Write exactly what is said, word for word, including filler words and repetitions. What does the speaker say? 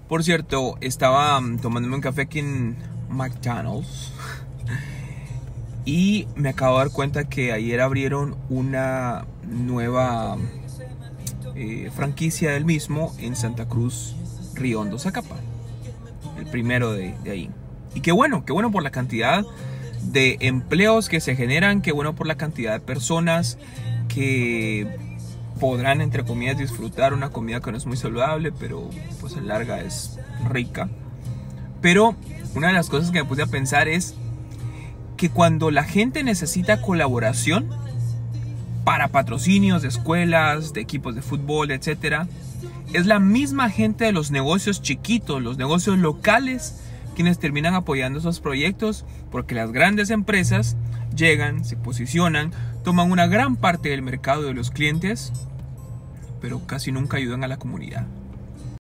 Por cierto, estaba um, tomándome un café aquí en McDonald's y me acabo de dar cuenta que ayer abrieron una nueva eh, franquicia del mismo en Santa Cruz, Río Hondo, Zacapa. El primero de, de ahí. Y qué bueno, qué bueno por la cantidad de empleos que se generan, qué bueno por la cantidad de personas que podrán, entre comillas, disfrutar una comida que no es muy saludable, pero pues a larga es rica. Pero una de las cosas que me puse a pensar es que cuando la gente necesita colaboración para patrocinios de escuelas, de equipos de fútbol, etcétera, es la misma gente de los negocios chiquitos, los negocios locales, quienes terminan apoyando esos proyectos, porque las grandes empresas llegan, se posicionan, toman una gran parte del mercado de los clientes, pero casi nunca ayudan a la comunidad.